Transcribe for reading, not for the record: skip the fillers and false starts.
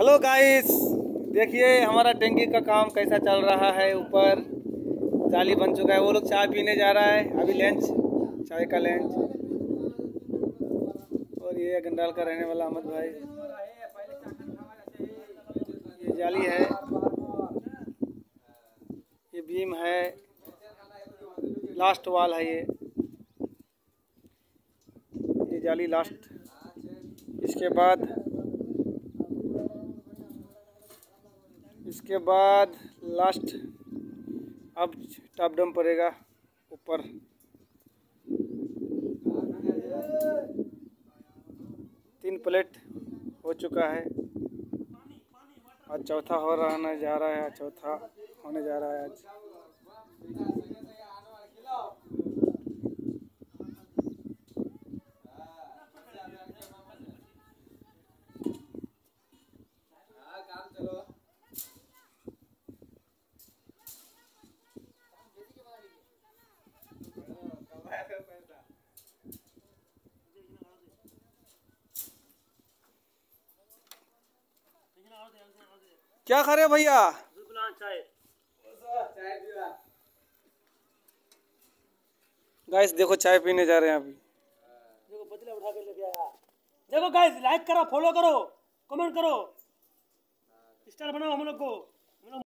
Hello guys, देखिए हमारा टैंकी का काम कैसा चल रहा है। ऊपर जाली बन चुका है। वो लोग चाय पीने जा रहा है अभी, लंच, चाय का लंच। और ये गंडाल का रहने वाला अहमद भाई। ये जाली है, ये बीम है, लास्ट वाल है। ये जाली लास्ट। इसके बाद लास्ट अब टॉप डम पड़ेगा ऊपर। तीन प्लेट हो चुका है और चौथा होने जा रहा है आज। क्या खा रहे हो भैया? गाइस देखो चाय पीने जा रहे हैं अभी। देखो पतीला उठा के लेके आया। देखो गाइस, लाइक करो, फॉलो करो, कमेंट करो, स्टार बनाओ हम लोग को।